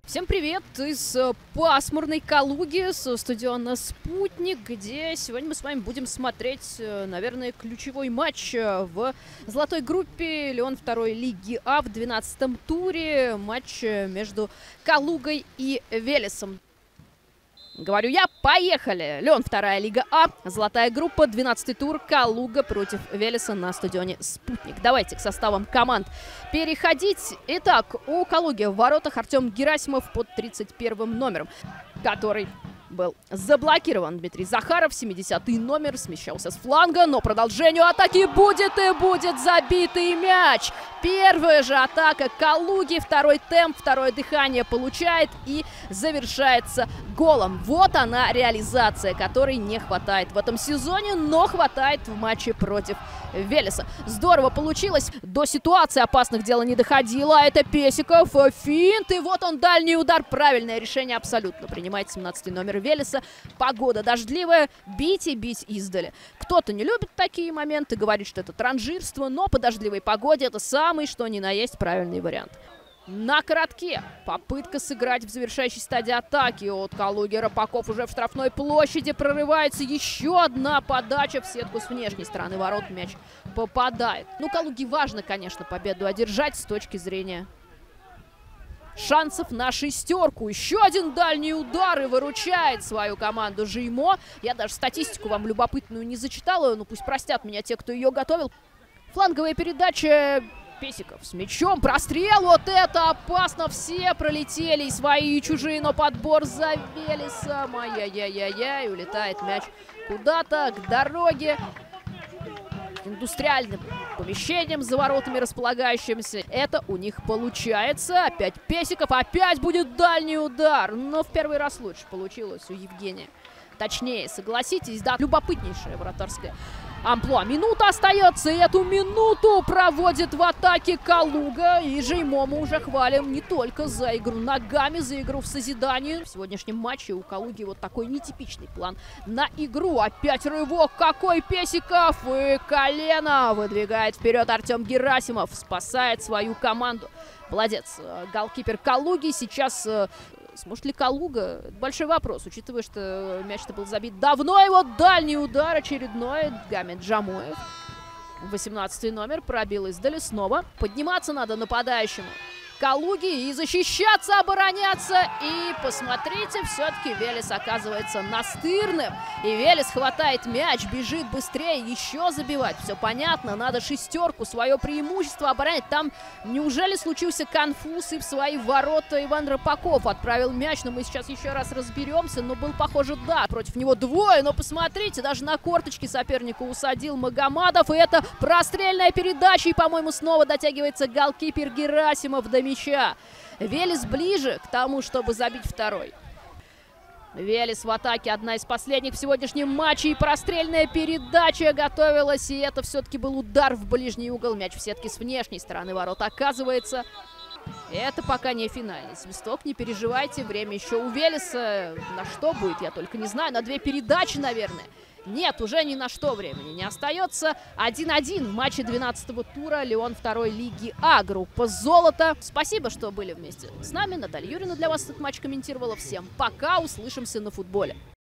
Всем привет из пасмурной Калуги со стадиона «Спутник», где сегодня мы с вами будем смотреть, наверное, ключевой матч в золотой группе Лион второй Лиги А в 12-м туре. Матч между Калугой и Велесом. Говорю я, поехали! Лион вторая Лига А, золотая группа, 12-й тур, Калуга против Велеса на стадионе «Спутник». Давайте к составам команд переходить. Итак, у Калуги в воротах Артем Герасимов под 31 номером, который был заблокирован. Дмитрий Захаров, 70-й номер, смещался с фланга, но продолжению атаки будет и будет забитый мяч. Первая же атака Калуги, второй темп, второе дыхание получает и завершается голом. Вот она реализация, которой не хватает в этом сезоне, но хватает в матче против Велеса. Здорово получилось, до ситуации опасных дело не доходило, а это Песиков, финт, и вот он дальний удар, правильное решение абсолютно принимает 17-й номер Велеса. Погода дождливая, бить и бить издали. Кто-то не любит такие моменты, говорит, что это транжирство, но по дождливой погоде это самый что ни на есть правильный вариант. На коротке попытка сыграть в завершающей стадии атаки от Калуги. Рапаков уже в штрафной площади, прорывается еще одна подача в сетку с внешней стороны ворот, мяч попадает. Ну, Калуге важно, конечно, победу одержать с точки зрения шансов на шестерку. Еще один дальний удар и выручает свою команду Жеймо. Я даже статистику вам любопытную не зачитала, но пусть простят меня те, кто ее готовил. Фланговая передача. Песиков с мячом, прострел, вот это опасно, все пролетели, и свои, и чужие, но подбор за Велесом, ай-яй-яй-яй, улетает мяч куда-то, к дороге, к индустриальным помещениям за воротами располагающимся. Это у них получается, опять Песиков, опять будет дальний удар, но в первый раз лучше получилось у Евгения. Точнее, согласитесь, да, любопытнейшая вратарская амплуа. Минута остается, и эту минуту проводит в атаке Калуга. И Жеймо мы уже хвалим не только за игру ногами, за игру в созидании. В сегодняшнем матче у Калуги вот такой нетипичный план на игру. Опять рывок, какой Песиков! И колено выдвигает вперед Артем Герасимов, спасает свою команду. Молодец, голкипер Калуги. Сейчас сможет ли Калуга? Большой вопрос, учитывая, что мяч-то был забит давно. И вот дальний удар очередной. Гамет Джамоев. 18-й номер пробил издали снова. Подниматься надо нападающему Калуги и защищаться, обороняться. И посмотрите, все-таки Велес оказывается настырным. И Велес хватает мяч, бежит быстрее, еще забивать. Все понятно, надо шестерку, свое преимущество оборонять. Там неужели случился конфуз, и в свои ворота Иван Рапаков отправил мяч. Но мы сейчас еще раз разберемся. Но был, похоже, да, против него двое. Но посмотрите, даже на корточки соперника усадил Магомадов. И это прострельная передача. И, по-моему, снова дотягивается голкипер Герасимов до мяча. Велес ближе к тому, чтобы забить второй. Велес в атаке, одна из последних в сегодняшнем матче. И прострельная передача готовилась. И это все-таки был удар в ближний угол. Мяч в сетке с внешней стороны ворот оказывается. Это пока не финальный свисток, не переживайте. Время еще у Велеса. На что будет, я только не знаю. На две передачи, наверное. Нет, уже ни на что времени не остается. 1-1 в матче 12-го тура Лион второй Лиги А. Группа «Золото». Спасибо, что были вместе с нами. Наталья Юрьевна для вас этот матч комментировала. Всем пока, услышимся на футболе.